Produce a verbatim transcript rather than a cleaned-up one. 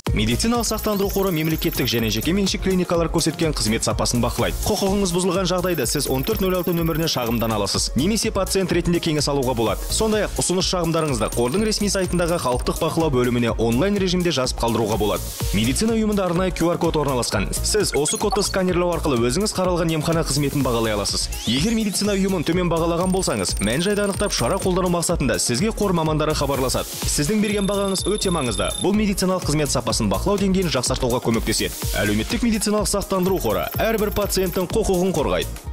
Медициналық сақтандыру қоры мемлекеттік және жеке меншік клиникалар көрсеткен қызмет сапасын бақылайды. Құқығыңыз бұзылған жағдайда сіз он төрт нөл алты нөміріне шағымдана аласыз. Немесе пациент ретінде кеңес алуға болады. Сондай-ақ ұсыныс шағымдарыңызды қордың ресми сайтындағы халықтық бақылау бөліміне онлайн режимде жазып қалдыруға болады. Медицина ұйымында арнайы ку ар код орналасқан. Сіз осы кодты сканерлеу арқылы өзіңіз қаралған емхана қызметін бағалай аласыз. Егер медицина ұйымын төмен бағалаған болсаңыз, мән-жайды анықтап шара қолдану мақсатында сізге қор мамандары хабарласады. Сіздің берген бағаңыз өте маңызды. Бұл медициналық қызмет сапасын бақылау деңгейін жақсартуға көмектеседі. Әлеуметтік медициналық сақтандыру қоры әрбір пациенттің құқығын қорғайды.